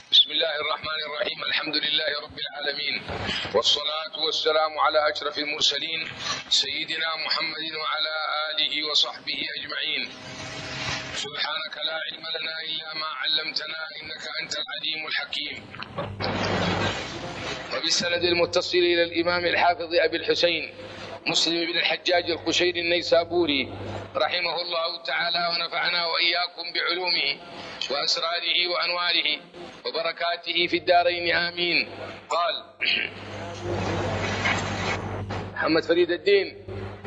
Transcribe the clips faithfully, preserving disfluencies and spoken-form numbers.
بسم الله الرحمن الرحيم. الحمد لله رب العالمين، والصلاة والسلام على أشرف المرسلين سيدنا محمد وعلى آله وصحبه أجمعين. سبحانك لا علم لنا إلا ما علمتنا إنك أنت العليم الحكيم. وبالسند المتصل إلى الإمام الحافظ أبي الحسين مسلم بن الحجاج القشيري النيسابوري رحمه الله تعالى، ونفعنا وإياكم بعلومه وأسراره وأنواره وبركاته في الدارين آمين. قال محمد فريد الدين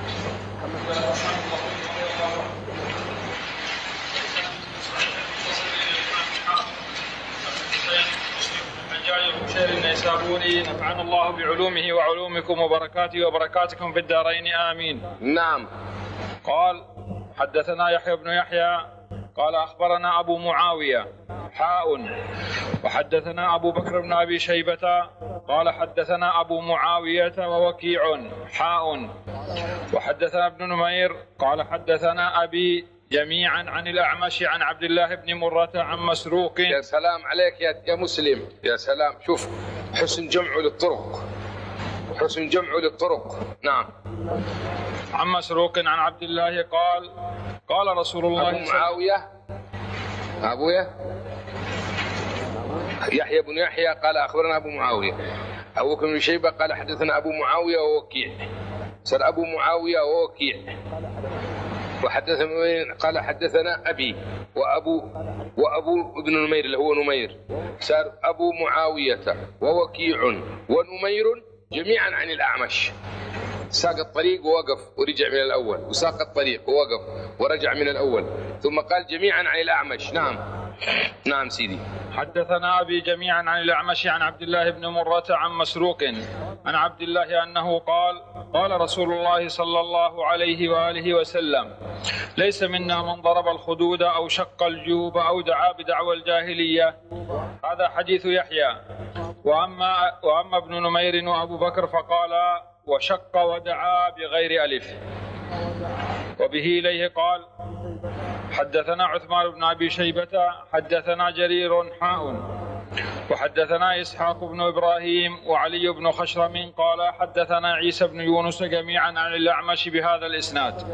القشيري النيسابوري، نفعنا الله بعلومه وعلومكم وبركاته وبركاتكم في الدارين آمين. نعم. قال حدثنا يحيى بن يحيى قال أخبرنا أبو معاوية حاء، وحدثنا أبو بكر بن أبي شيبة قال حدثنا أبو معاوية ووكيع حاء، وحدثنا ابن نمير قال حدثنا أبي جميعا عن الأعمش عن عبد الله بن مرة عن مسروق. يا سلام عليك يا مسلم، يا سلام. شوف حسن جمعه للطرق، حسن جمعه للطرق. نعم. عن مسروق عن عبد الله قال قال رسول الله أبو معاوية أبويا يحيى بن يحيى قال أخبرنا أبو معاوية، أبو بكر بن شيبة قال حدثنا أبو معاوية ووكيع، صار أبو معاوية ووكيع، وحدثنا قال حدثنا أبي وأبو وأبو ابن نمير اللي هو نمير، صار أبو معاوية ووكيع ونمير جميعا عن الأعمش. ساق الطريق ووقف ورجع من الأول، وساق الطريق ووقف ورجع من الأول، ثم قال جميعا عن الأعمش. نعم نعم سيدي. حدثنا أبي جميعا عن الأعمش عن عبد الله بن مرة عن مسروق عن عبد الله أنه قال قال رسول الله صلى الله عليه وآله وسلم: ليس منا من ضرب الخدود أو شق الجيوب أو دعا بدعوى الجاهلية. هذا حديث يحيى. وأما, وأما ابن نمير وأبو بكر فقال وشق ودعا بغير ألف. وبه إليه قال حدثنا عثمان بن أبي شيبة حدثنا جرير حاء، وحدثنا إسحاق بن إبراهيم وعلي بن خشرم قال حدثنا عيسى بن يونس جميعا عن الأعمش بهذا الإسناد.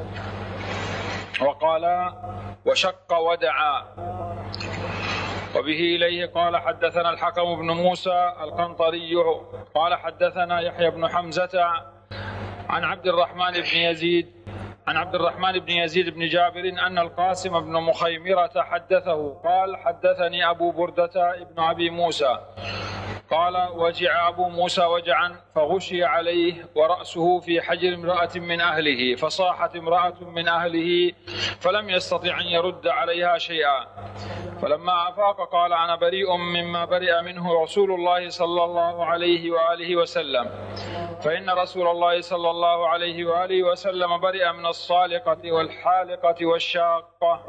وقال وشق ودعا. وبه إليه قال حدثنا الحكم بن موسى القنطري قال حدثنا يحيى بن حمزة عن عبد الرحمن بن يزيد عن عبد الرحمن بن يزيد بن جابر أن القاسم بن مخيمرة حدثه قال حدثني أبو بردة ابن أبي موسى قال وجع أبو موسى وجعا فغشي عليه ورأسه في حجر امرأة من أهله، فصاحت امرأة من أهله فلم يستطع أن يرد عليها شيئا، فلما أفاق قال أنا بريء مما برئ منه رسول الله صلى الله عليه وآله وسلم، فإن رسول الله صلى الله عليه وآله وسلم برئ من الصالقة والحالقة والشاقة.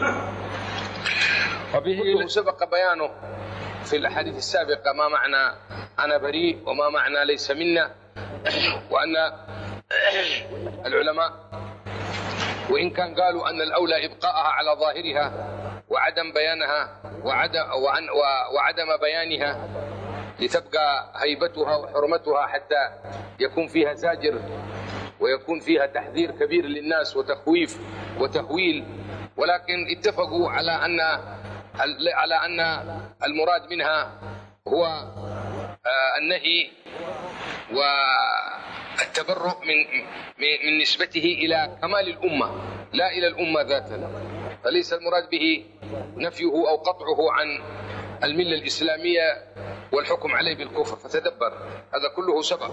وبه سبق بيانه في الأحاديث السابقة ما معنى أنا بريء وما معنى ليس منا، وأن العلماء وإن كان قالوا أن الأولى إبقاءها على ظاهرها وعدم بيانها وعدم, وعدم بيانها لتبقى هيبتها وحرمتها حتى يكون فيها زاجر ويكون فيها تحذير كبير للناس وتخويف وتهويل، ولكن اتفقوا على أن على أن المراد منها هو النهي والتبرؤ من من نسبته إلى كمال الأمة لا إلى الأمة ذاتها، فليس المراد به نفيه أو قطعه عن الملة الإسلامية والحكم عليه بالكفر، فتدبر هذا كله سبق.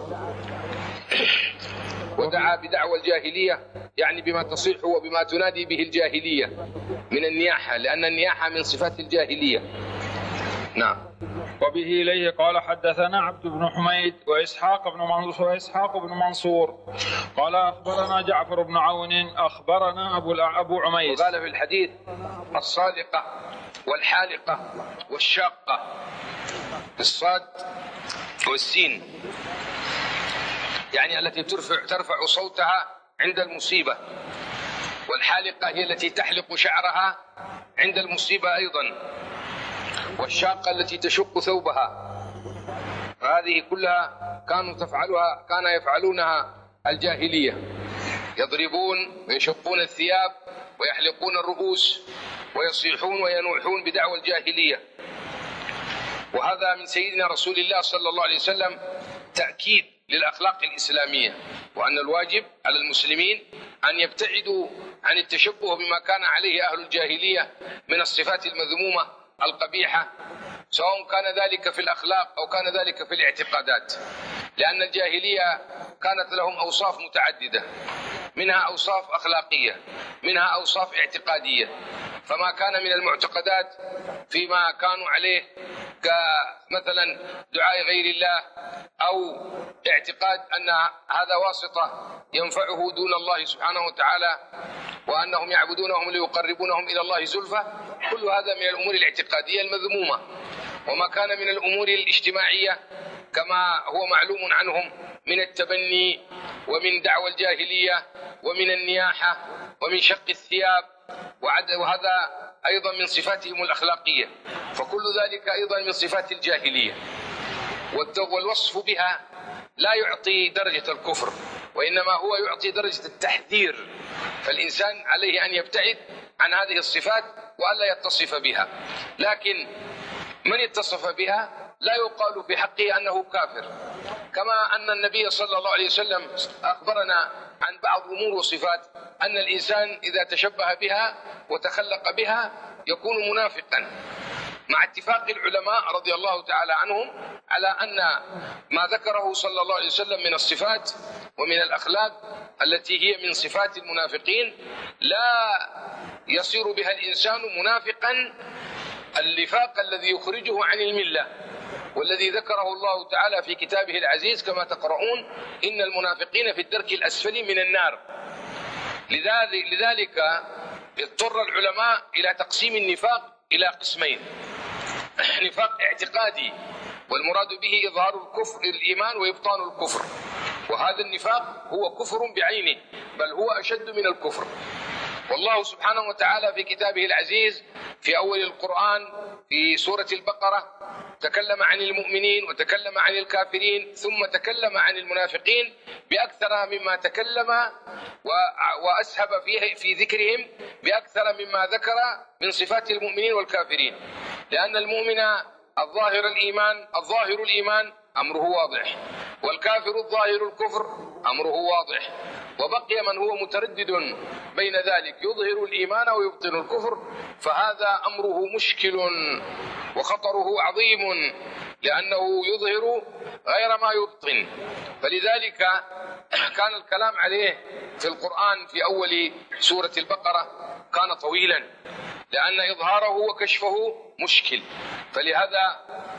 ودعا بدعوى الجاهلية يعني بما تصيح وبما تنادي به الجاهلية من النياحة، لأن النياحة من صفات الجاهلية. نعم. وبه إليه قال حدثنا عبد بن حميد وإسحاق بن منصور وإسحاق بن منصور قال أخبرنا جعفر بن عون أخبرنا أبو أبو عميس. وقال في الحديث الصادقة والحالقة والشاقة بالصاد والسين، يعني التي ترفع ترفع صوتها عند المصيبة، والحالقة هي التي تحلق شعرها عند المصيبة أيضا، والشاقة التي تشق ثوبها، فهذه كلها كانوا تفعلها كان يفعلونها الجاهلية، يضربون ويشقون الثياب ويحلقون الرؤوس ويصيحون وينوحون بدعوى الجاهلية. وهذا من سيدنا رسول الله صلى الله عليه وسلم تأكيد للأخلاق الإسلامية، وأن الواجب على المسلمين أن يبتعدوا عن التشبه بما كان عليه أهل الجاهلية من الصفات المذمومة القبيحة، سواء كان ذلك في الأخلاق أو كان ذلك في الاعتقادات، لأن الجاهلية كانت لهم أوصاف متعددة، منها أوصاف أخلاقية، منها أوصاف اعتقادية. فما كان من المعتقدات فيما كانوا عليه كمثلا دعاء غير الله أو اعتقاد أن هذا واسطة ينفعه دون الله سبحانه وتعالى وأنهم يعبدونهم ليقربونهم إلى الله زلفى، كل هذا من الأمور الاعتقادية المذمومة. وما كان من الأمور الاجتماعية كما هو معلوم عنهم من التبني ومن دعوى الجاهلية ومن النياحة ومن شق الثياب، وهذا أيضا من صفاتهم الأخلاقية، فكل ذلك أيضا من صفات الجاهلية. والوصف بها لا يعطي درجة الكفر، وإنما هو يعطي درجة التحذير، فالإنسان عليه أن يبتعد عن هذه الصفات وألا يتصف بها. لكن من اتصف بها لا يقال في حقه أنه كافر، كما أن النبي صلى الله عليه وسلم أخبرنا عن بعض أمور وصفات أن الإنسان إذا تشبه بها وتخلق بها يكون منافقا، مع اتفاق العلماء رضي الله تعالى عنهم على أن ما ذكره صلى الله عليه وسلم من الصفات ومن الأخلاق التي هي من صفات المنافقين لا يصير بها الإنسان منافقا النفاق الذي يخرجه عن الملة، والذي ذكره الله تعالى في كتابه العزيز كما تقرؤون: إن المنافقين في الدرك الأسفل من النار. لذلك اضطر العلماء إلى تقسيم النفاق إلى قسمين: نفاق اعتقادي، والمراد به إظهار الكفر الإيمان وإبطان الكفر، وهذا النفاق هو كفر بعينه، بل هو أشد من الكفر. والله سبحانه وتعالى في كتابه العزيز في أول القرآن في سورة البقرة تكلم عن المؤمنين وتكلم عن الكافرين، ثم تكلم عن المنافقين بأكثر مما تكلم وأسهب فيه في ذكرهم بأكثر مما ذكر من صفات المؤمنين والكافرين، لأن المؤمن الظاهر الإيمان الظاهر الإيمان أمره واضح، والكافر الظاهر الكفر أمره واضح، وبقي من هو متردد بين ذلك يظهر الإيمان ويبطن الكفر، فهذا أمره مشكل وخطره عظيم، لأنه يظهر غير ما يبطن. فلذلك كان الكلام عليه في القرآن في أول سورة البقرة كان طويلا، لأن إظهاره وكشفه مشكل، فلهذا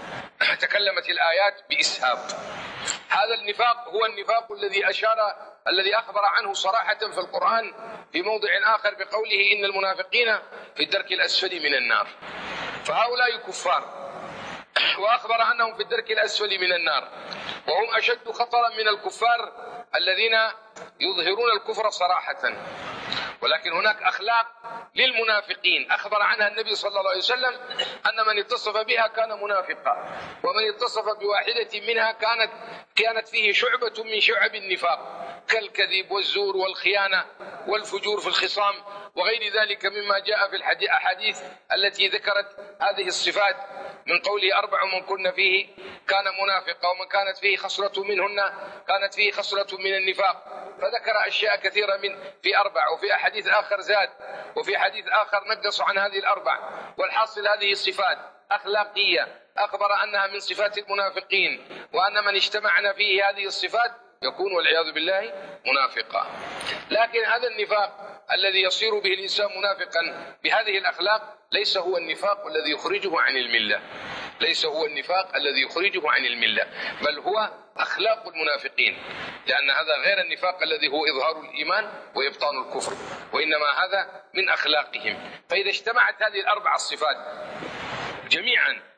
تكلمت الآيات بإسهاب. هذا النفاق هو النفاق الذي أشار الذي أخبر عنه صراحة في القرآن في موضع آخر بقوله: إن المنافقين في الدرك الأسفل من النار. فهؤلاء كفار، وأخبر أنهم في الدرك الأسفل من النار، وهم أشد خطرا من الكفار الذين يظهرون الكفر صراحة. ولكن هناك أخلاق للمنافقين أخبر عنها النبي صلى الله عليه وسلم أن من اتصف بها كان منافقا، ومن اتصف بواحدة منها كانت كانت فيه شعبة من شعب النفاق، كالكذب والزور والخيانة والفجور في الخصام وغير ذلك مما جاء في الأحاديث التي ذكرت هذه الصفات، من قوله: أربع من كن فيه كان منافقا، ومن كانت فيه خصلة منهن كانت فيه خصلة من النفاق، فذكر أشياء كثيرة من في أربع، وفي حديث آخر زاد، وفي حديث آخر نقص عن هذه الأربع. والحاصل هذه الصفات أخلاقية أخبر أنها من صفات المنافقين، وأن من اجتمعنا فيه هذه الصفات يكون والعياذ بالله منافقا. لكن هذا النفاق الذي يصير به الإنسان منافقا بهذه الأخلاق ليس هو النفاق الذي يخرجه عن الملة، ليس هو النفاق الذي يخرجه عن الملة، بل هو أخلاق المنافقين، لأن هذا غير النفاق الذي هو إظهار الإيمان وإبطان الكفر، وإنما هذا من أخلاقهم. فإذا اجتمعت هذه الأربع الصفات جميعا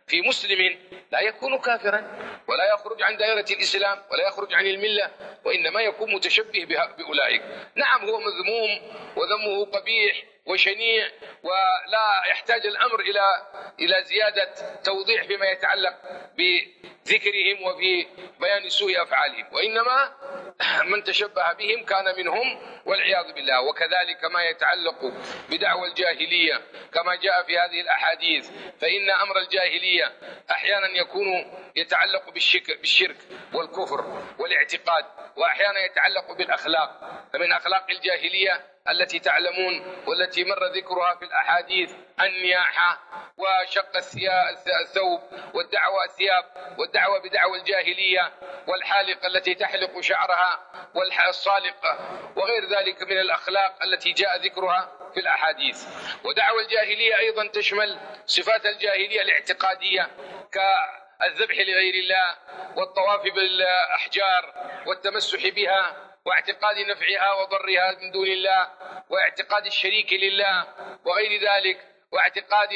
في مسلم لا يكون كافرا ولا يخرج عن دائرة الإسلام ولا يخرج عن الملة، وإنما يكون متشبه بأولئك. نعم هو مذموم وذمه قبيح وشنيع، ولا يحتاج الأمر إلى إلى زيادة توضيح فيما يتعلق بذكرهم وفي بيان سوء أفعالهم، وإنما من تشبه بهم كان منهم والعياذ بالله. وكذلك ما يتعلق بدعوى الجاهلية كما جاء في هذه الأحاديث، فإن أمر الجاهلية أحيانا يكون يتعلق بالشرك والكفر والاعتقاد، وأحيانا يتعلق بالأخلاق. فمن أخلاق الجاهلية التي تعلمون والتي مر ذكرها في الأحاديث النياحة وشق الثوب والدعوة الثياب والدعوة بدعوى الجاهلية والحالقة التي تحلق شعرها والصالقة وغير ذلك من الأخلاق التي جاء ذكرها في الأحاديث. ودعوى الجاهلية أيضا تشمل صفات الجاهلية الاعتقادية كالذبح لغير الله والطواف بالأحجار والتمسح بها واعتقاد نفعها وضرها من دون الله واعتقاد الشريك لله وغير ذلك، واعتقاد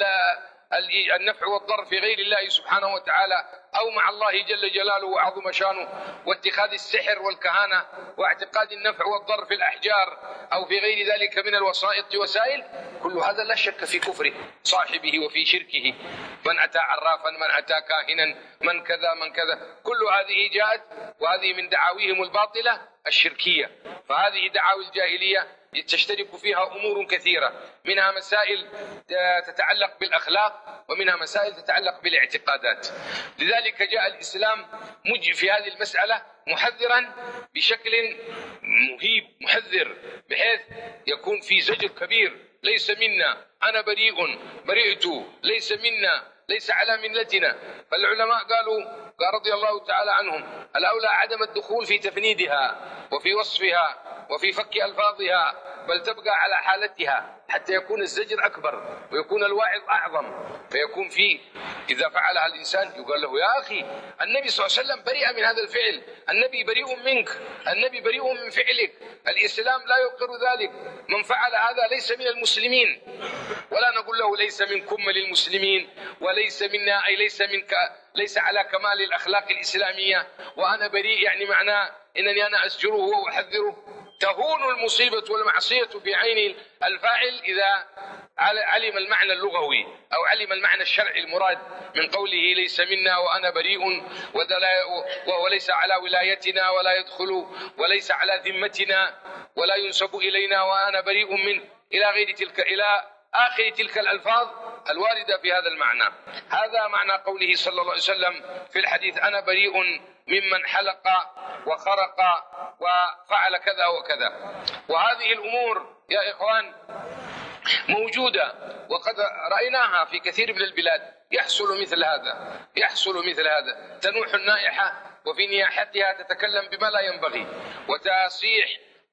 النفع والضر في غير الله سبحانه وتعالى أو مع الله جل جلاله وعظم شانه، واتخاذ السحر والكهانة واعتقاد النفع والضر في الأحجار أو في غير ذلك من الوسائط وسائل. كل هذا لا شك في كفر صاحبه وفي شركه. من أتى عرافا، من أتى كاهنا، من كذا من كذا، كل هذه جاءت، وهذه من دعاويهم الباطلة الشركية. فهذه دعاوي الجاهلية تشترك فيها أمور كثيرة، منها مسائل تتعلق بالأخلاق ومنها مسائل تتعلق بالاعتقادات. لذلك جاء الإسلام مجي في هذه المسألة محذرا بشكل مهيب، محذر بحيث يكون في زجر كبير: ليس منا، أنا بريء، برئت، ليس منا، ليس على ملتنا. فالعلماء قالوا قال رضي الله تعالى عنهم: الأولى عدم الدخول في تفنيدها وفي وصفها وفي فك ألفاظها، بل تبقى على حالتها حتى يكون الزجر أكبر ويكون الواعظ أعظم، فيكون في إذا فعلها الإنسان يقال له: يا أخي النبي صلى الله عليه وسلم بريء من هذا الفعل، النبي بريء منك، النبي بريء من فعلك، الإسلام لا يقر ذلك، من فعل هذا ليس من المسلمين. ولا نقول له ليس منكم للمسلمين وليس منا، أي ليس منك، ليس على كمال الأخلاق الإسلامية، وأنا بريء يعني معناه إنني أنا أزجره وأحذره. تهون المصيبة والمعصية في عين الفاعل إذا علم المعنى اللغوي أو علم المعنى الشرعي المراد من قوله ليس منا وأنا بريء وهو ليس على ولايتنا ولا يدخل وليس على ذمتنا ولا ينسب إلينا وأنا بريء منه إلى غير تلك، إلى آخر تلك الألفاظ الواردة في هذا المعنى. هذا معنى قوله صلى الله عليه وسلم في الحديث: أنا بريء ممن حلق وخرق وفعل كذا وكذا. وهذه الأمور يا إخوان موجودة وقد رأيناها في كثير من البلاد. يحصل مثل هذا، يحصل مثل هذا، تنوح النائحة وفي نياحتها تتكلم بما لا ينبغي وتصيح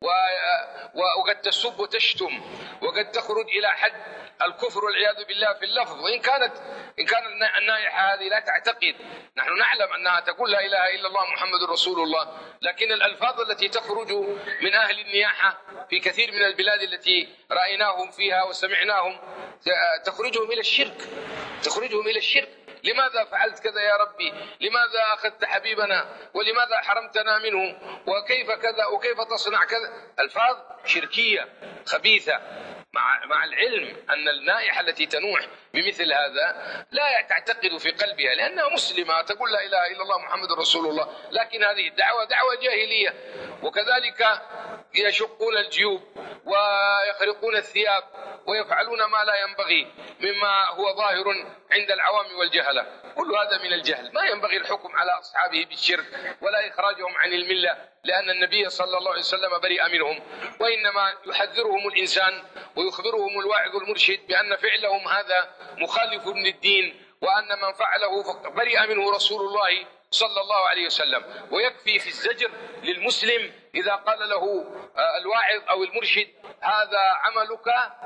وقد تسب وتشتم وقد تخرج إلى حد الكفر والعياذ بالله في اللفظ. وإن كانت إن كان النائحة هذه لا تعتقد، نحن نعلم أنها تقول لا إله إلا الله محمد رسول الله، لكن الألفاظ التي تخرج من أهل النياحة في كثير من البلاد التي رأيناهم فيها وسمعناهم تخرجهم إلى الشرك، تخرجهم إلى الشرك. لماذا فعلت كذا يا ربي؟ لماذا أخذت حبيبنا؟ ولماذا حرمتنا منه؟ وكيف كذا؟ وكيف تصنع كذا؟ ألفاظ شركية خبيثة، مع مع العلم أن النائحة التي تنوح بمثل هذا لا تعتقد في قلبها لأنها مسلمة تقول لا إله إلا الله محمد رسول الله، لكن هذه الدعوة دعوة جاهلية. وكذلك يشقون الجيوب ويخرقون الثياب ويفعلون ما لا ينبغي مما هو ظاهر عند العوام والجهلة. كل هذا من الجهل. ما ينبغي الحكم على أصحابه بالشرك ولا إخراجهم عن الملة، لأن النبي صلى الله عليه وسلم بريء منهم، وإنما يحذرهم الإنسان ويخبرهم الواعظ المرشد بأن فعلهم هذا مخالف للدين، وأن من فعله بريء منه رسول الله صلى الله عليه وسلم. ويكفي في الزجر للمسلم إذا قال له الواعظ أو المرشد هذا عملك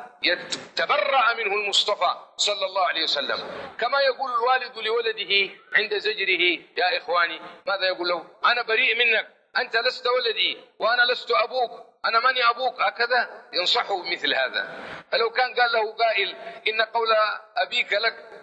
يتبرأ منه المصطفى صلى الله عليه وسلم، كما يقول الوالد لولده عند زجره. يا إخواني ماذا يقول له؟ أنا بريء منك، أنت لست ولدي وأنا لست أبوك، أنا ماني أبوك، هكذا ينصحه مثل هذا. فلو كان قال له قائل إن قول أبيك لك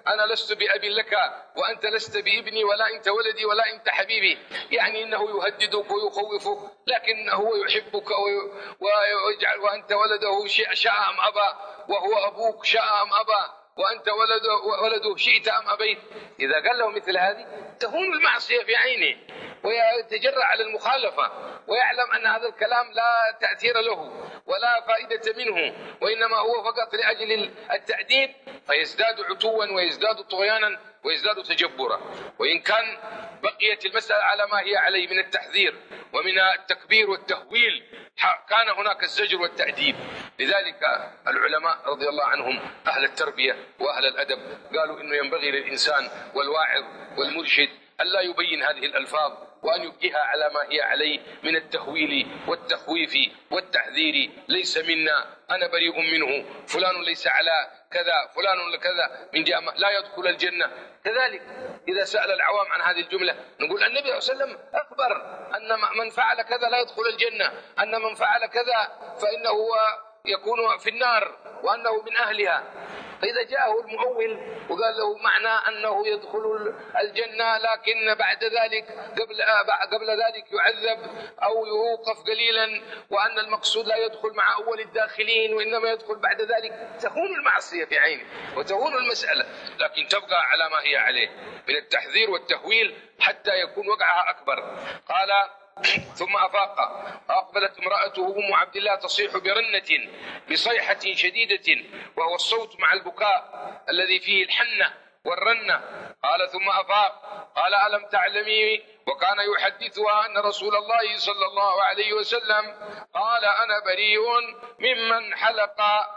أنا لست بأبي لك وأنت لست بابني ولا أنت ولدي ولا أنت حبيبي، يعني إنه يهددك ويخوفك، لكن هو يحبك ويجعل وأنت ولده شاء أم أبى، وهو أبوك شاء أم أبى، وأنت ولده, ولده شئت أم أبيت. إذا قال له مثل هذه تهون المعصية في عينه ويتجرأ على المخالفة، ويعلم أن هذا الكلام لا تأثير له ولا فائدة منه، وإنما هو فقط لأجل التأديب، فيزداد عتوا ويزداد طغيانا ويزداد تجبرا. وإن كان بقيت المسألة على ما هي عليه من التحذير ومن التكبير والتهويل، كان هناك الزجر والتأديب. لذلك العلماء رضي الله عنهم أهل التربية وأهل الأدب قالوا إنه ينبغي للإنسان والواعظ والمرشد ألا يبين هذه الألفاظ، وأن يبقيها على ما هي عليه من التهويل والتخويف والتحذير. ليس منا، أنا بريء منه، فلان ليس على كذا، فلان لكذا، من جاء لا يدخل الجنة. كذلك إذا سأل العوام عن هذه الجملة نقول النبي صلى الله عليه وسلم أخبر أن من فعل كذا لا يدخل الجنة، أن من فعل كذا فإنه يكون في النار وأنه من أهلها. فإذا جاءه المؤول وقال له معنى أنه يدخل الجنة لكن بعد ذلك قبل قبل ذلك يعذب أو يوقف قليلا، وأن المقصود لا يدخل مع أول الداخلين وإنما يدخل بعد ذلك، تهون المعصية في عينه وتهون المسألة، لكن تبقى على ما هي عليه من التحذير والتهويل حتى يكون وقعها أكبر. قال ثم أفاق فأقبلت امرأته أم عبد الله تصيح برنة بصيحة شديدة، وهو الصوت مع البكاء الذي فيه الحنة والرنة. قال ثم أفاق قال ألم تعلمي، وكان يحدثها أن رسول الله صلى الله عليه وسلم قال أنا بريء ممن حلق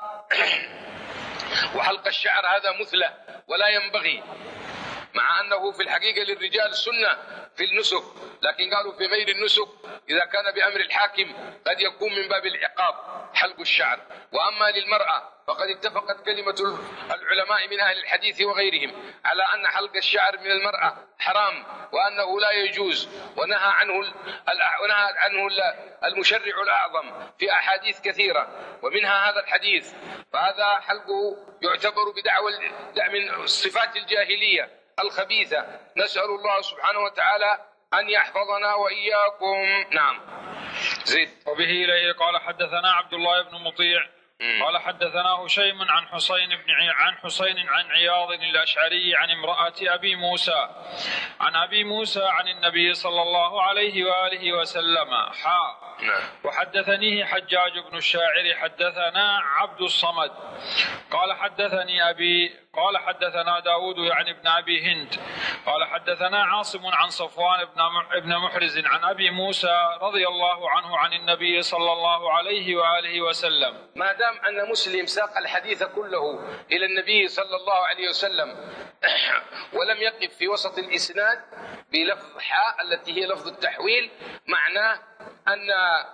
وحلق الشعر هذا مثلى ولا ينبغي، مع أنه في الحقيقة للرجال سنة في النسك، لكن قالوا في غير النسك إذا كان بأمر الحاكم قد يكون من باب العقاب حلق الشعر. وأما للمرأة فقد اتفقت كلمة العلماء من أهل الحديث وغيرهم على أن حلق الشعر من المرأة حرام وأنه لا يجوز، ونهى عنه ونهى عنه المشرع الأعظم في أحاديث كثيرة ومنها هذا الحديث. فهذا حلقه يعتبر بدعوى من صفات الجاهلية الخبيثة، نسأل الله سبحانه وتعالى أن يحفظنا وإياكم. نعم زيد. وبه إليه قال حدثنا عبد الله بن مطيع قال حدثنا هشيم عن حسين بن عن حسين عن عياض الأشعري عن امرأة أبي موسى عن أبي موسى عن النبي صلى الله عليه وآله وسلم حا وحدثنيه حجاج بن الشاعر حدثنا عبد الصمد قال حدثني أبي قال حدثنا داود يعني ابن أبي هند قال حدثنا عاصم عن صفوان ابن محرز عن أبي موسى رضي الله عنه عن النبي صلى الله عليه وآله وسلم. ما دام أن مسلم ساق الحديث كله إلى النبي صلى الله عليه وسلم ولم يقف في وسط الإسناد بلفظ حاء التي هي لفظ التحويل، معناه أن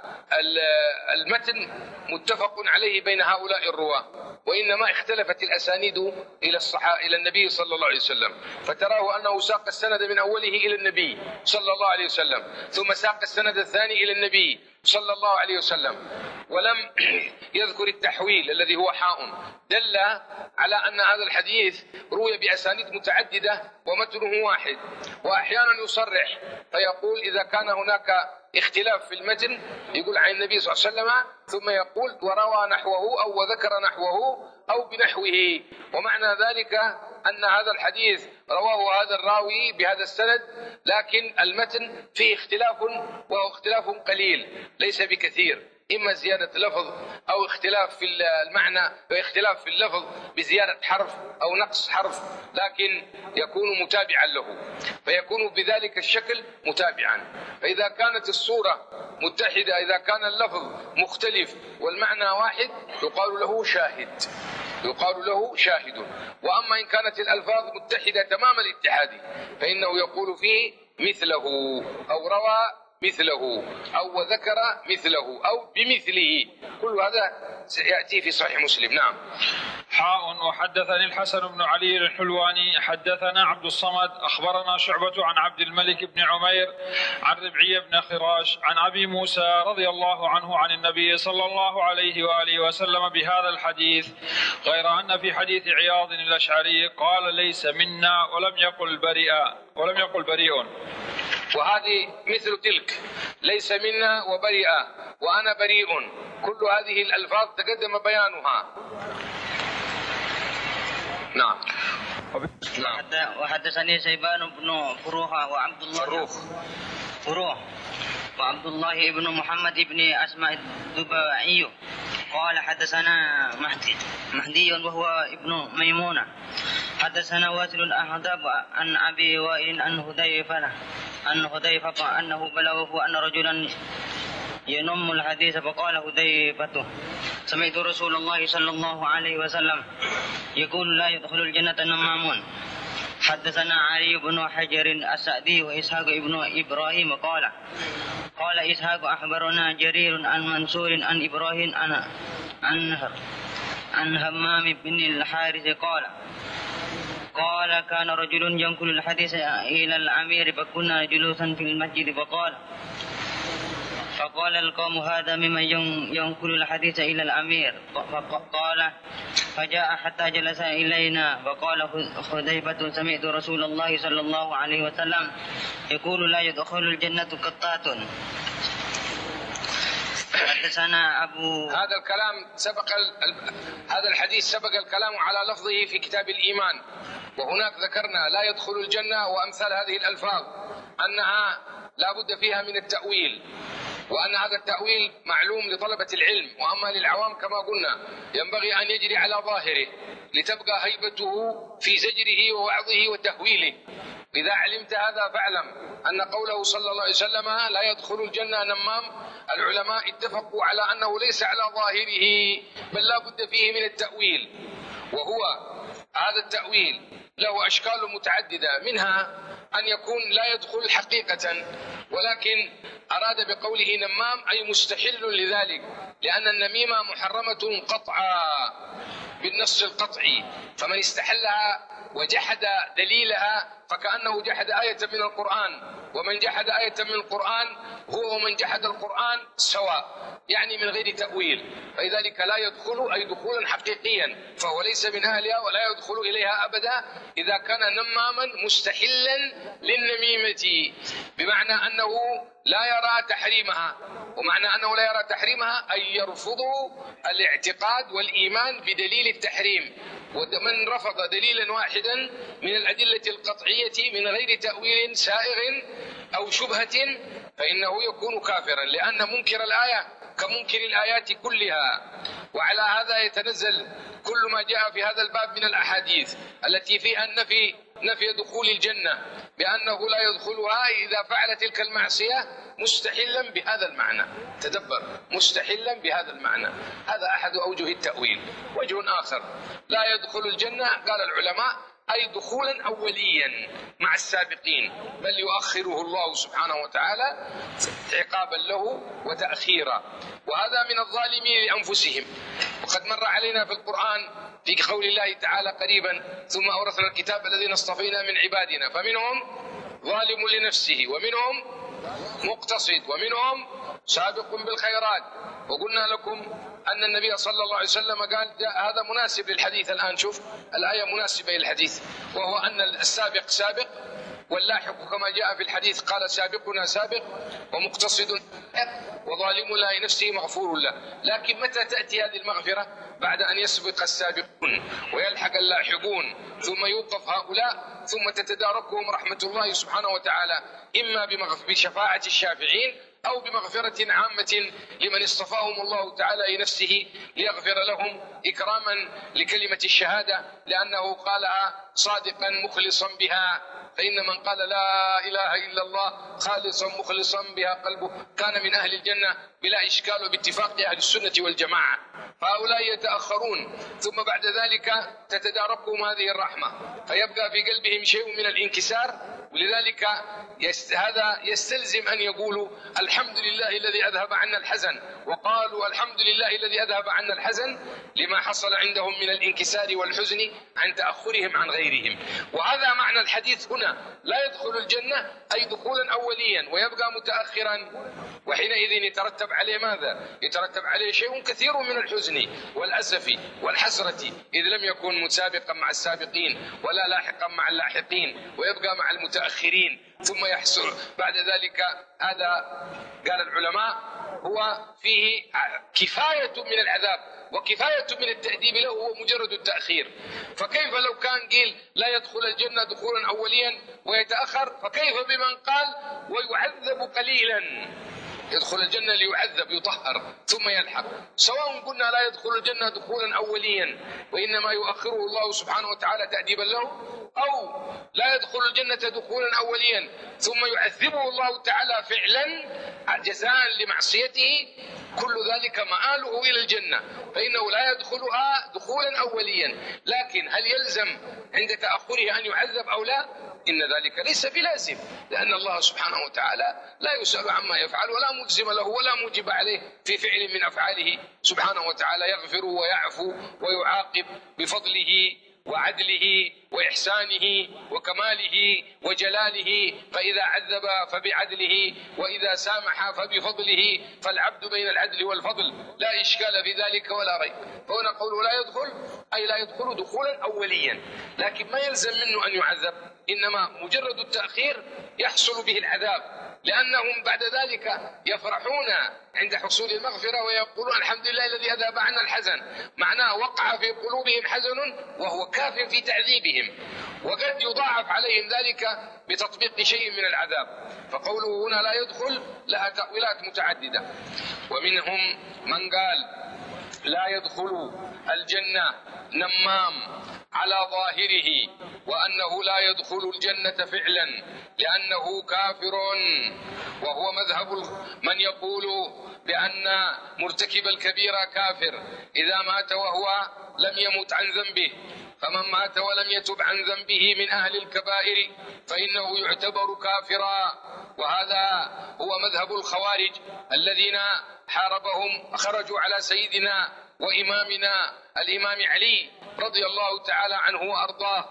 المتن متفق عليه بين هؤلاء الرواة، وإنما اختلفت الأسانيد إلى الصحابة إلى النبي صلى الله عليه وسلم، فتراه أنه ساق السند من أوله إلى النبي صلى الله عليه وسلم، ثم ساق السند الثاني إلى النبي صلى الله عليه وسلم، ولم يذكر التحويل الذي هو حاء، دل على أن هذا الحديث روي بأسانيد متعددة ومتنه واحد. وأحيانا يصرح فيقول إذا كان هناك اختلاف في المتن يقول عن النبي صلى الله عليه وسلم، ثم يقول وروى نحوه أو وذكر نحوه أو بنحوه، ومعنى ذلك أن هذا الحديث رواه هذا الراوي بهذا السند، لكن المتن فيه اختلاف وهو اختلاف قليل ليس بكثير، إما زيادة لفظ أو اختلاف في المعنى واختلاف في اللفظ بزيادة حرف أو نقص حرف، لكن يكون متابعا له، فيكون بذلك الشكل متابعا. فإذا كانت الصورة متحدة، إذا كان اللفظ مختلف والمعنى واحد يقال له شاهد، يقال له شاهد. وأما إن كانت الألفاظ متحدة تمام الاتحاد فإنه يقول فيه مثله أو روى مثله أو وذكر مثله أو بمثله، كل هذا سيأتي في صحيح مسلم. نعم. حاء وحدثني الحسن بن علي الحلواني حدثنا عبد الصمد أخبرنا شعبة عن عبد الملك بن عمير عن ربعي بن خراش عن أبي موسى رضي الله عنه عن النبي صلى الله عليه وآله وسلم بهذا الحديث، غير أن في حديث عياض الأشعري قال ليس منا ولم يقل بريئا ولم يقل بريء. وهذه مثل تلك، ليس منا وبريئا وأنا بريء، كل هذه الألفاظ تقدم بيانها. نعم. وحدثني شيبان بن فروخ وعبد الله فروخ فروخ وعبد الله بن محمد بن أسماء الدباعي قال حدثنا مهدي مهدي وهو ابن ميمونة حدثنا واسل الأهداب عن أبي وائل عن حذيفة أن حذيفة أنه بلغه أن رجلا ينم الحديث فقال حذيفة سمعت رسول الله صلى الله عليه وسلم يقول لا يدخل الجنة نمامون. حدثنا علي بن حجر السعدي وإسحاق ابن إبراهيم قال قال إسحاق أخبرنا جرير عن منصور عن إبراهيم عن عن عن همام بن الحارث قال قال كان رجل ينقل الحديث إلى الأمير فكنا جلوسا في المسجد فقال فقال القوم هذا ممن ينقل الحديث إلى الأمير، فقال فجاء حتى جلس إلينا فقال حذيفة سمعت رسول الله صلى الله عليه وسلم يقول لا يدخل الجنة قطات. حدثنا أبو هذا الكلام سبق ال... هذا الحديث سبق الكلام على لفظه في كتاب الإيمان، وهناك ذكرنا لا يدخل الجنة وأمثال هذه الألفاظ أنها لا بد فيها من التأويل، وأن هذا التأويل معلوم لطلبة العلم، وأما للعوام كما قلنا ينبغي أن يجري على ظاهره لتبقى هيبته في زجره ووعظه وتهويله. إذا علمت هذا فاعلم أن قوله صلى الله عليه وسلم لا يدخل الجنة نمام، العلماء اتفقوا على أنه ليس على ظاهره بل لا بد فيه من التأويل، وهو هذا التأويل له أشكال متعددة، منها أن يكون لا يدخل حقيقة ولكن أراد بقوله نمام أي مستحل لذلك، لأن النميمة محرمة قطعا بالنص القطعي، فمن استحلها وجحد دليلها فكأنه جحد آية من القرآن، ومن جحد آية من القرآن هو ومن جحد القرآن سواء، يعني من غير تأويل، فلذلك لا يدخل أي دخولا حقيقيا، فهو ليس من أهلها ولا يدخل إليها أبدا إذا كان نماما مستحلا للنميمة، بمعنى أنه لا يرى تحريمها، ومعنى أنه لا يرى تحريمها أي يرفض الاعتقاد والإيمان بدليل التحريم، ومن رفض دليلا واحدا من الأدلة القطعية من غير تأويل سائغ أو شبهة فإنه يكون كافرا، لأن منكر الآية كمنكر الآيات كلها. وعلى هذا يتنزل كل ما جاء في هذا الباب من الأحاديث التي فيها النفي نفي دخول الجنة بأنه لا يدخلها إذا فعل تلك المعصية مستحلا بهذا المعنى. تدبر، مستحلا بهذا المعنى، هذا أحد أوجه التأويل. وجه آخر لا يدخل الجنة قال العلماء أي دخولا أوليا مع السابقين، بل يؤخره الله سبحانه وتعالى عقابا له وتأخيرا، وهذا من الظالمين لأنفسهم. وقد مر علينا في القرآن في قول الله تعالى قريبا ثم أورثنا الكتاب الذين اصطفينا من عبادنا فمنهم ظالم لنفسه ومنهم مقتصد ومنهم سابق بالخيرات. وقلنا لكم أن النبي صلى الله عليه وسلم قال هذا مناسب للحديث الآن، شوف الآية مناسبة للحديث، وهو أن السابق سابق واللاحق كما جاء في الحديث قال سابقنا سابق ومقتصد وظالم له نفسه مغفور له. لكن متى تأتي هذه المغفرة؟ بعد أن يسبق السابقون ويلحق اللاحقون ثم يوقف هؤلاء ثم تتداركهم رحمة الله سبحانه وتعالى، إما بشفاعة الشافعين أو بمغفرة عامة لمن اصطفاهم الله تعالى لنفسه ليغفر لهم إكراما لكلمة الشهادة لأنه قالها صادقا مخلصا بها، فإن من قال لا إله إلا الله خالصا مخلصا بها قلبه كان من أهل الجنة بلا إشكال وباتفاق أهل السنة والجماعة. فهؤلاء يتأخرون ثم بعد ذلك تتداركهم هذه الرحمة فيبقى في قلبهم شيء من الانكسار، ولذلك يست... هذا يستلزم أن يقولوا الحمد لله الذي أذهب عنا الحزن، وقالوا الحمد لله الذي أذهب عنا الحزن لما حصل عندهم من الانكسار والحزن عن تأخرهم عن غيرهم. وهذا معنى الحديث هنا، لا يدخل الجنة أي دخولا أوليا ويبقى متأخرا، وحينئذ يترتب عليه ماذا؟ يترتب عليه شيء كثير من الحزن والأسف والحسرة إذ لم يكن متسابقا مع السابقين ولا لاحقا مع اللاحقين ويبقى مع المتأخرين ثم يحصل بعد ذلك. هذا قال العلماء هو فيه كفاية من العذاب وكفاية من التأديب له هو مجرد التأخير. فكيف لو كان قيل لا يدخل الجنة دخولا أوليا ويتأخر، فكيف بمن قال ويعذب قليلا؟ يدخل الجنة ليعذب يطهر ثم يلحق، سواء قلنا لا يدخل الجنة دخولا أوليا وإنما يؤخره الله سبحانه وتعالى تأديبا له، أو لا يدخل الجنة دخولا أوليا ثم يعذبه الله تعالى فعلا جزاء لمعصيته، كل ذلك مآله إلى الجنة، فإنه لا يدخلها دخولا أوليا. لكن هل يلزم عند تأخره أن يعذب أو لا؟ إن ذلك ليس بلازم، لأن الله سبحانه وتعالى لا يسأل عما يفعل ولا ملزم له ولا موجب عليه في فعل من أفعاله سبحانه وتعالى، يغفر ويعفو ويعاقب بفضله وعدله وإحسانه وكماله وجلاله، فإذا عذب فبعدله وإذا سامح فبفضله، فالعبد بين العدل والفضل لا إشكال في ذلك ولا ريب. فهنا قوله لا يدخل أي لا يدخل دخولا أوليا، لكن ما يلزم منه أن يعذب، إنما مجرد التأخير يحصل به العذاب، لأنهم بعد ذلك يفرحون عند حصول المغفرة ويقولون الحمد لله الذي أذهب عنا الحزن، معناه وقع في قلوبهم حزن وهو كاف في تعذيبهم، وقد يضاعف عليهم ذلك بتطبيق شيء من العذاب. فقوله هنا لا يدخل لها تأويلات متعددة، ومنهم من قال لا يدخل الجنة نمام على ظاهره، وأنه لا يدخل الجنة فعلا لأنه كافر، وهو مذهب من يقول بأن مرتكب الكبيرة كافر إذا مات وهو لم يمت عن ذنبه، فمن مات ولم يتب عن ذنبه من أهل الكبائر فإنه يعتبر كافرا. وهذا هو مذهب الخوارج الذين حاربهم خرجوا على سيدنا وإمامنا الإمام علي رضي الله تعالى عنه وأرضاه،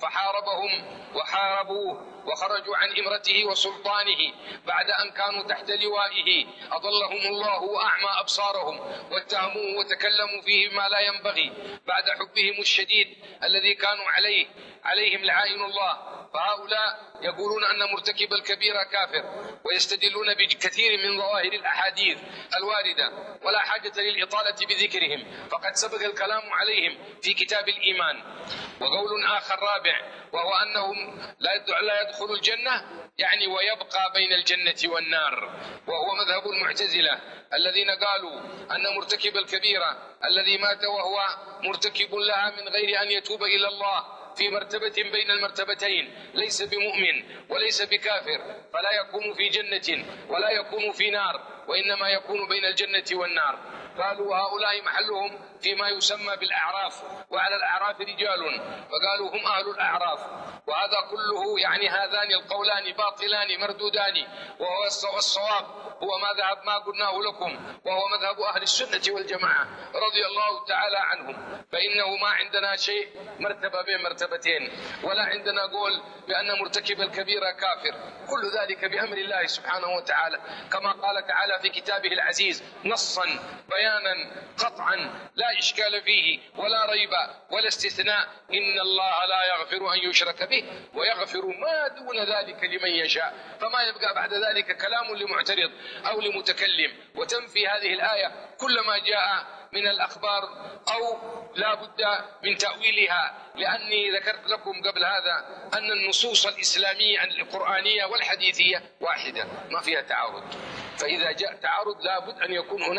فحاربهم وحاربوه وخرجوا عن إمرته وسلطانه بعد أن كانوا تحت لوائه، أضلهم الله وأعمى أبصارهم واتهموه وتكلموا فيه ما لا ينبغي بعد حبهم الشديد الذي كانوا عليه عليهم لعائن الله. فهؤلاء يقولون أن مرتكب الكبيرة كافر ويستدلون بكثير من ظواهر الأحاديث الواردة، ولا حاجة للإطالة بذكرهم فقد سبق الكلام عليهم في كتاب الإيمان. وقول آخر رابع وهو أنهم لا يدخل الجنة يعني ويبقى بين الجنة والنار، وهو مذهب المعتزلة الذين قالوا أن مرتكب الكبيرة الذي مات وهو مرتكب لها من غير أن يتوب إلى الله في مرتبة بين المرتبتين ليس بمؤمن وليس بكافر، فلا يكون في جنة ولا يكون في نار، وإنما يكون بين الجنة والنار. قالوا هؤلاء محلهم فيما يسمى بالأعراف، وعلى الأعراف رجال، فقالوا هم أهل الأعراف. وهذا كله يعني هذان القولان باطلان مردودان، وهو الصواب هو ما ذهب ما قلناه لكم، وهو مذهب أهل السنة والجماعة رضي الله تعالى عنهم. فإنه ما عندنا شيء مرتبة بين مرتبتين، ولا عندنا قول بأن مرتكب الكبيرة كافر، كل ذلك بأمر الله سبحانه وتعالى كما قال تعالى في كتابه العزيز نصا بيانا قطعا لا إشكال فيه ولا ريب ولا استثناء: إن الله لا يغفر أن يشرك به ويغفر ما دون ذلك لمن يشاء. فما يبقى بعد ذلك كلام لمعترض أو لمتكلم، وتنفي هذه الآية كل ما جاء من الأخبار أو لا بد من تأويلها، لأني ذكرت لكم قبل هذا أن النصوص الإسلامية القرآنية والحديثية واحدة ما فيها تعارض، فإذا جاء تعارض لا بد أن يكون هناك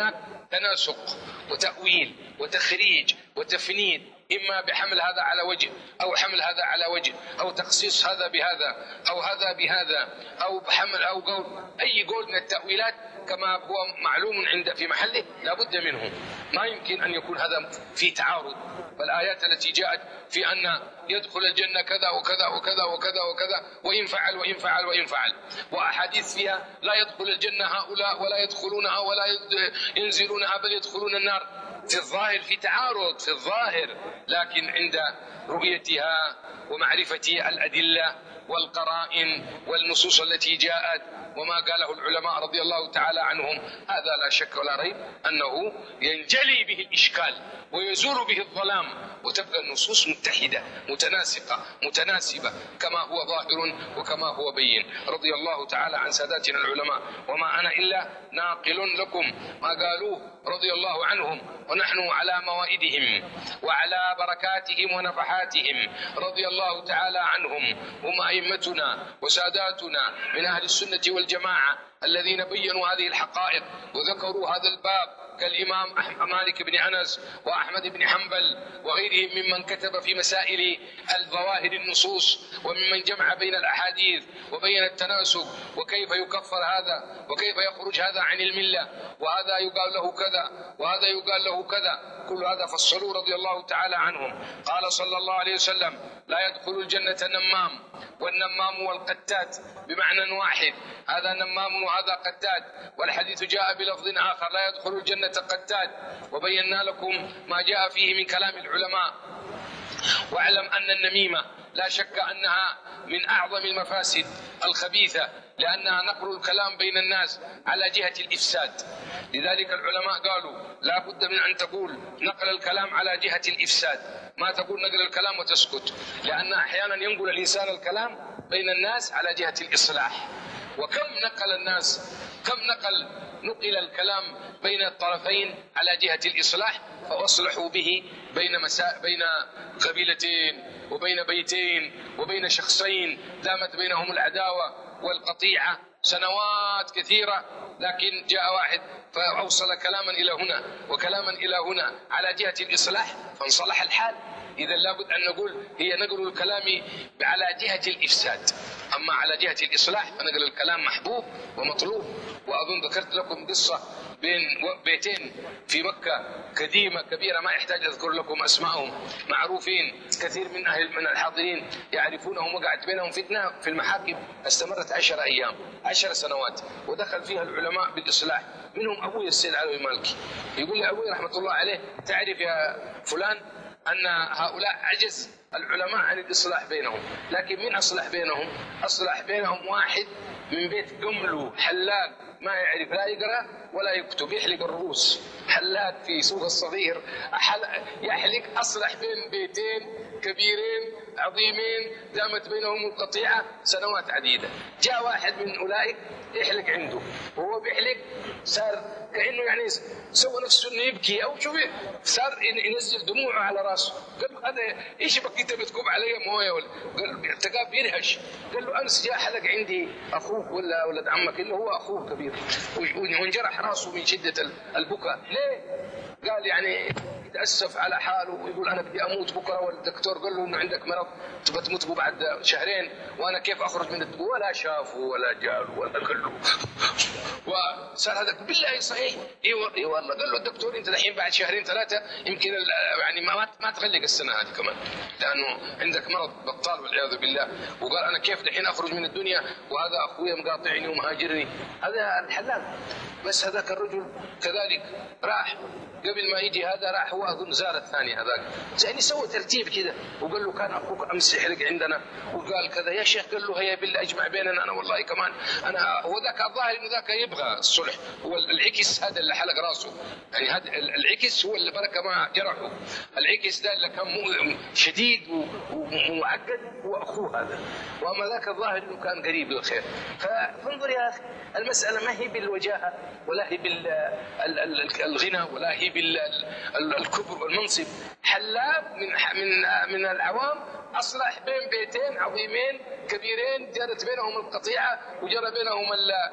تناسق وتأويل وتخريج وتفنيد، إما بحمل هذا على وجه أو حمل هذا على وجه، أو تخصيص هذا بهذا أو هذا بهذا، أو بحمل أو قول، أي قول من التأويلات كما هو معلوم عند في محله لا بد منه. ما يمكن أن يكون هذا في تعارض. والآيات التي جاءت في أن يدخل الجنة كذا وكذا وكذا وكذا وكذا وإن فعل وإن فعل وإن فعل، وأحاديث فيها لا يدخل الجنة هؤلاء ولا يدخلونها ولا ينزلونها بل يدخلون النار. في الظاهر في تعارض في الظاهر، لكن عند رؤيتها ومعرفة الأدلة والقرائن والنصوص التي جاءت وما قاله العلماء رضي الله تعالى عنهم، هذا لا شك ولا ريب أنه ينجلي به الإشكال ويزول به الظلام، وتبقى النصوص متحدة متناسقة متناسبة كما هو ظاهر وكما هو بين. رضي الله تعالى عن ساداتنا العلماء، وما أنا إلا ناقل لكم ما قالوه رضي الله عنهم، ونحن على موائدهم وعلى بركاتهم ونفحاتهم رضي الله تعالى عنهم. هم أئمتنا وساداتنا من أهل السنة والجماعة الذين بينوا هذه الحقائق وذكروا هذا الباب، كالإمام مالك بن أنس وأحمد بن حنبل وغيرهم ممن كتب في مسائل الظواهر النصوص، وممن جمع بين الأحاديث وبين التناسب، وكيف يكفر هذا وكيف يخرج هذا عن الملة، وهذا يقال له كذا وهذا يقال له كذا. كل هذا فصلوا رضي الله تعالى عنهم. قال صلى الله عليه وسلم: لا يدخل الجنة نمام، والنمام والقتات بمعنى واحد، هذا نمام وهذا قتات. والحديث جاء بلفظ آخر: لا يدخل الجنة قتات. وبينا لكم ما جاء فيه من كلام العلماء. واعلم أن النميمة لا شك أنها من أعظم المفاسد الخبيثة، لأنها نقل الكلام بين الناس على جهة الإفساد. لذلك العلماء قالوا لا بد من أن تقول نقل الكلام على جهة الإفساد، ما تقول نقل الكلام وتسكت، لأن أحيانا ينقل الإنسان الكلام بين الناس على جهة الإصلاح. وكم نقل الناس كم نقل نقل الكلام بين الطرفين على جهة الإصلاح، فأصلحوا به بين مسا... بين قبيلتين وبين بيتين وبين شخصين دامت بينهم العداوة والقطيعة سنوات كثيرة، لكن جاء واحد فأوصل كلاما إلى هنا وكلاما إلى هنا على جهة الإصلاح فانصلح الحال. إذا لابد أن نقول هي نقل الكلام على جهة الإفساد، أما على جهة الإصلاح فنقل الكلام محبوب ومطلوب. وأظن ذكرت لكم قصة بين بيتين في مكة قديمة كبيرة، ما يحتاج أذكر لكم أسمائهم، معروفين كثير من أهل من الحاضرين يعرفونهم. وقعت بينهم فتنة في المحاكم استمرت عشر أيام عشر سنوات، ودخل فيها العلماء بالإصلاح. منهم أبوي السيد علوي مالكي، يقول لي أبوي رحمة الله عليه: تعرف يا فلان أن هؤلاء عجز العلماء عن الإصلاح بينهم، لكن من أصلح بينهم؟ أصلح بينهم واحد من بيت قملو حلاق ما يعرف لا يقرأ ولا يكتب، يحلق الرؤوس، حلاق في سوق الصغير يحلق. أصلح بين بيتين كبيرين عظيمين دامت بينهم القطيعة سنوات عديدة. جاء واحد من أولئك يحلق عنده، وهو بيحلق صار كأنه يعني سوى نفسه انه يبكي او شوف، صار ينزل دموعه على راسه. قال له: هذا ايش بك انت بتكب علي مويه؟ ولا قال ارتقاب يرهش. قال له: امس جاء حلق عندي اخوك ولا ولد عمك اللي هو اخوه كبير، وانجرح راسه من شده البكاء. ليه؟ قال يعني يتأسف على حاله ويقول أنا بدي أموت بكرة، والدكتور قال له إنه عندك مرض تبغى تموت بعد شهرين، وأنا كيف أخرج من الدكتور؟ ولا شافوا ولا جالوا ولا قالوا. وصار هذا بالله صحيح؟ إي والله. قال له الدكتور: أنت الحين بعد شهرين ثلاثة يمكن يعني ما ما تغلق السنة هذه كمان، لأنه عندك مرض بطال والعياذ بالله. وقال أنا كيف الحين أخرج من الدنيا وهذا أخويا مقاطعني ومهاجرني؟ هذا الحلال. بس هذاك الرجل كذلك راح قبل ما يجي هذا، راح هو أظن زار الثاني هذاك، يعني سوى ترتيب كذا وقال له: كان أخوك أمس يحلق عندنا وقال كذا يا شيخ. قال له: هيا بالله أجمع بيننا، أنا والله كمان أنا. هو ذاك الظاهر إنه ذاك يبغى الصلح، هو العكس هذا اللي حلق راسه، يعني هذا العكس هو اللي بركة ما جرحه. العكس ده اللي كان شديد ومعقد هو أخوه هذا، وأما ذاك الظاهر إنه كان قريب للخير. فانظر يا أخي، المسألة ما هي بالوجاهة ولا هي بالغنى ولا هي بالكبر والمنصب. حلاب من من من العوام أصلح بين بيتين عظيمين كبيرين جرت بينهم القطيعة وجرى بينهم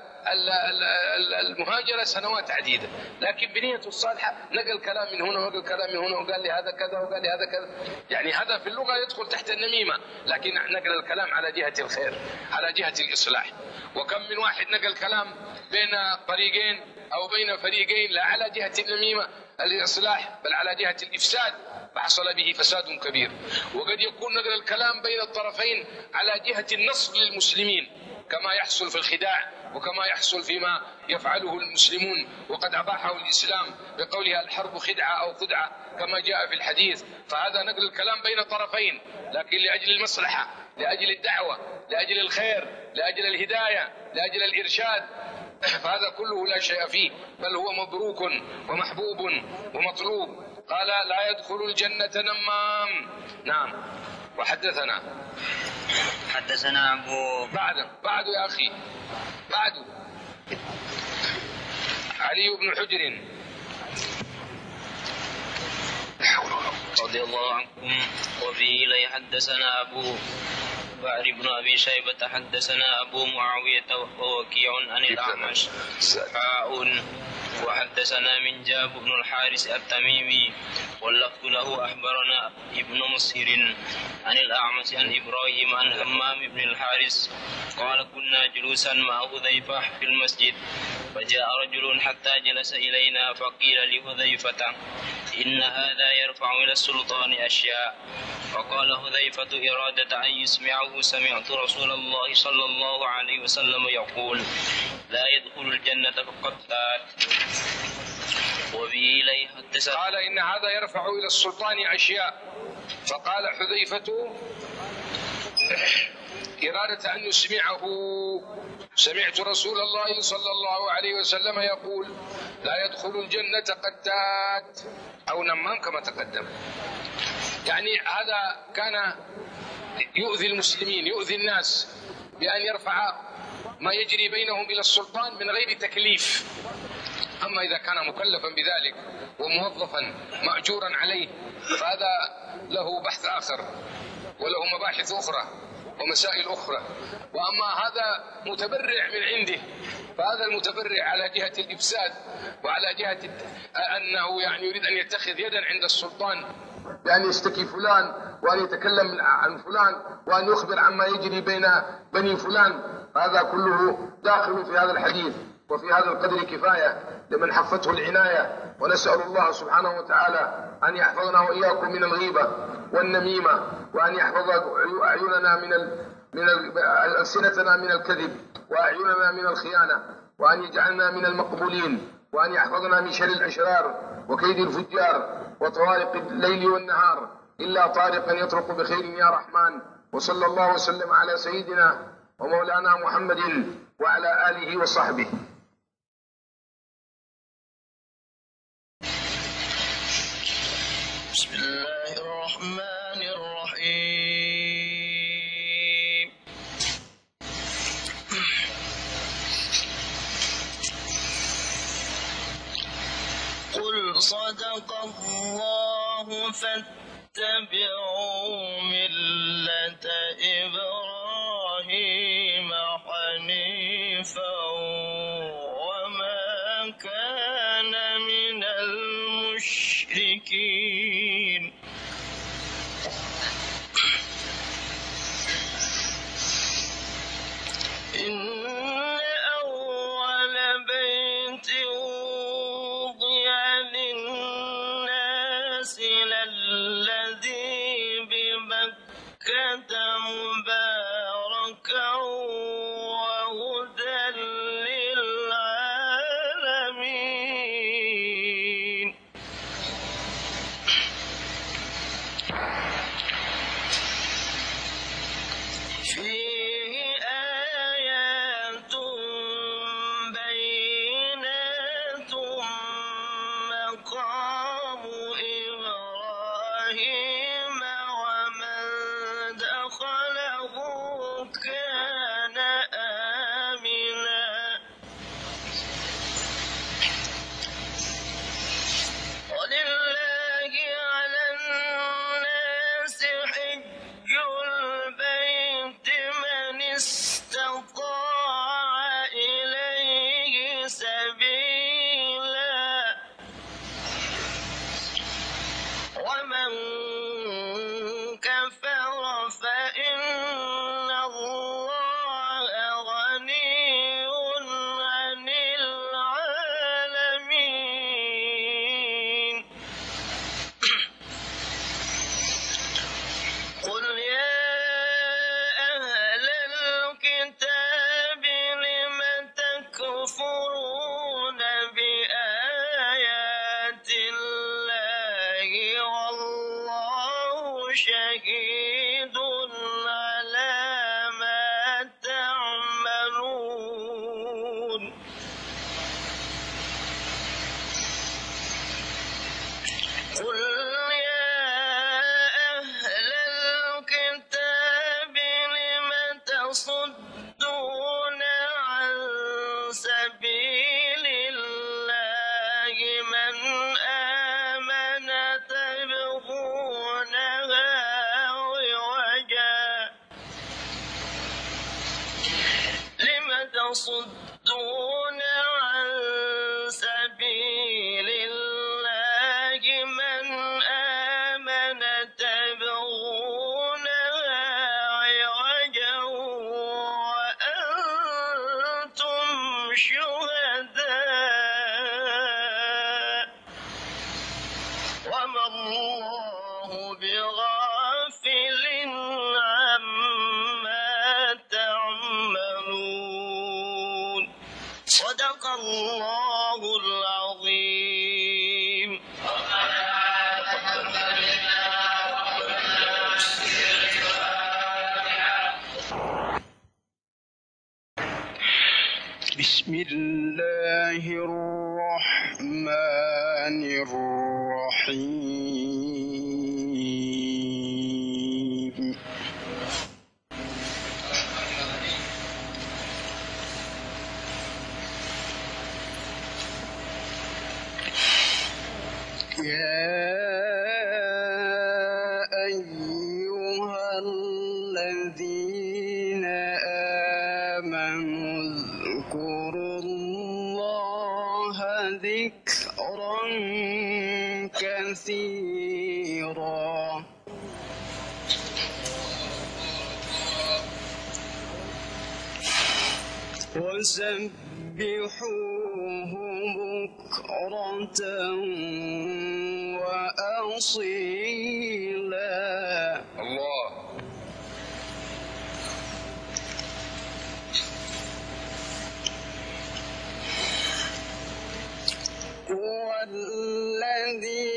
المهاجرة سنوات عديدة، لكن بنيته الصالحة نقل كلام من هنا ونقل كلام من هنا وقال لي هذا كذا وقال لي هذا كذا، يعني هذا في اللغة يدخل تحت النميمة، لكن نقل الكلام على جهة الخير على جهة الإصلاح. وكم من واحد نقل كلام بين طريقين أو بين فريقين لا على جهة النميمة الإصلاح بل على جهة الإفساد، فحصل به فساد كبير. وقد يكون نقل الكلام بين الطرفين على جهة النصر للمسلمين كما يحصل في الخداع وكما يحصل فيما يفعله المسلمون وقد أباحه الإسلام بقولها الحرب خدعة أو خدعة كما جاء في الحديث. فهذا نقل الكلام بين الطرفين لكن لأجل المصلحة، لأجل الدعوة، لأجل الخير، لأجل الهداية، لأجل الإرشاد، فهذا كله لا شيء فيه بل هو مبروك ومحبوب ومطلوب. قال لا يدخل الجنة نمام. نعم. وحدثنا حدثنا أبو بعد بعد يا أخي بعد علي بن حجر رضي الله عنكم وفيه لي حدثنا أبو بكر بن أبي شيبة حدثنا أبو معاوية ووكيع عن الأعمش حاء وحدثنا من جاب بن الحارث التميمي واللفظ له أخبرنا ابن مسهر عن الأعمش عن إبراهيم عن همام بن الحارث قال كنا جلوسا مع حذيفة في المسجد فجاء رجل حتى جلس إلينا فقيل لحذيفة إن هذا يرفع إلى السلطان أشياء، فقال حذيفة إرادة أن يسمعه سمعت رسول الله صلى الله عليه وسلم يقول لا يدخل الجنة فقتات. وبه إليه حدثنا قال إن هذا يرفع إلى السلطان أشياء، فقال حذيفة إرادة أن يسمعه سمعت رسول الله صلى الله عليه وسلم يقول لا يدخل الجنة قتات أو نمام كما تقدم. يعني هذا كان يؤذي المسلمين يؤذي الناس بأن يرفع ما يجري بينهم إلى السلطان من غير تكليف. أما إذا كان مكلفا بذلك وموظفا مأجورا عليه فهذا له بحث آخر وله مباحث أخرى ومسائل أخرى. وأما هذا متبرع من عنده فهذا المتبرع على جهة الإفساد وعلى جهة أنه يعني يريد أن يتخذ يدا عند السلطان بأن يشتكي فلان وأن يتكلم عن فلان وأن يخبر عما يجري بين بني فلان، هذا كله داخل في هذا الحديث. وفي هذا القدر كفاية لمن حفته العناية، ونسأل الله سبحانه وتعالى أن يحفظنا وإياكم من الغيبة والنميمة، وأن يحفظ أعيننا من ال... من ال... ألسنتنا من الكذب، وأعيننا من الخيانة، وأن يجعلنا من المقبولين، وأن يحفظنا من شر الأشرار وكيد الفجار وطوارق الليل والنهار إلا طارقا يطرق بخير يا رحمن. وصلى الله وسلم على سيدنا ومولانا محمد وعلى آله وصحبه. بسم الله الرحمن الرحيم. قل صدق الله فاتبعوا ملة إبراهيم حنيفا وما كان من المشركين. إن أول بيت وضع للناس للذي ببكة مباركا وهدى للعالمين. تصدون عن سبيل الله من آمن تبغونها عوجا وأنتم شهداء وما الله بغافل عما تعملون صدق الله العظيم. بسم الله الرحمن الرحيم. يا أيها الذين آمنوا اذكروا الله ذكرا كثيرا وسبحوه بكرة وأصيلا. الله. هو الذي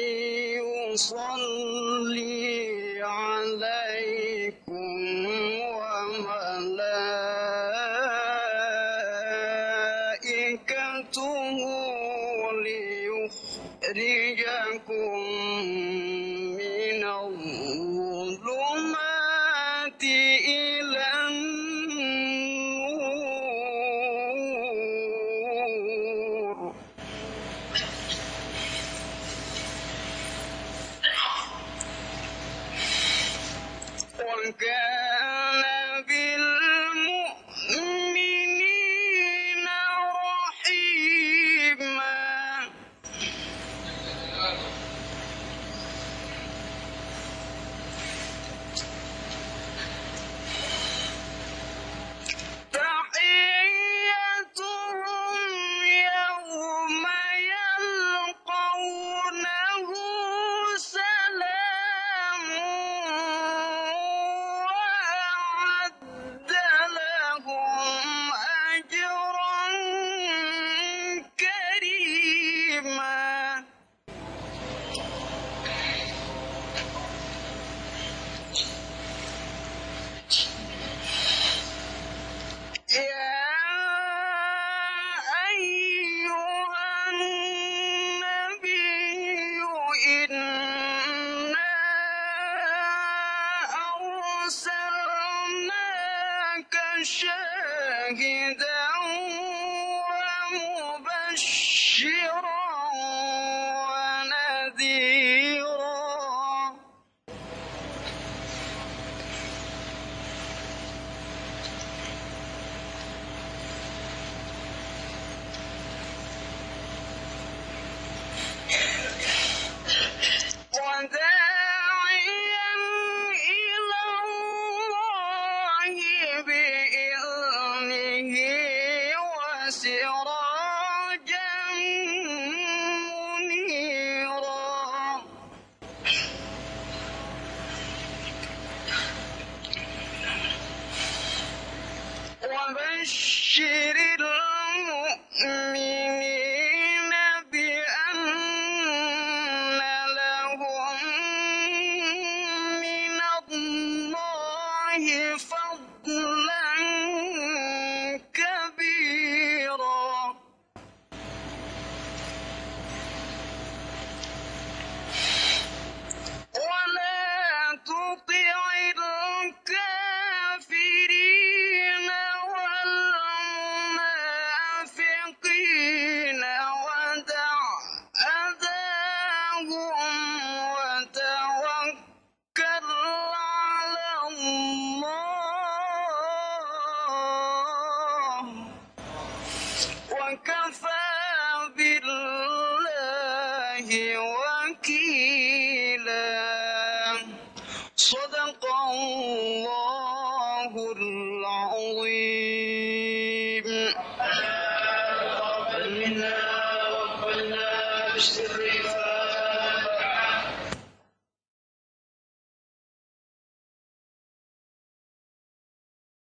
يصلي عليكم وملائكته ليخرجكم من الظلمات إلى النور. وكان بالمؤمنين رحيما. تحيتهم يوم يلقونه سلام وأعد لهم أجرا كريما. يا أيها النبي إنا أرسلناك شاهدا ومبشرا ونذيرا. وداعيا إلى الله بإذنه وسراجا منيرا. وبشر المؤمنين بأن لهم من الله فضلا كبيرا. ولا تطع الكافرين والمنافقين وكفى بالله وكيلا. صدق الله العظيم. تقبل منا وقبلنا باشتراك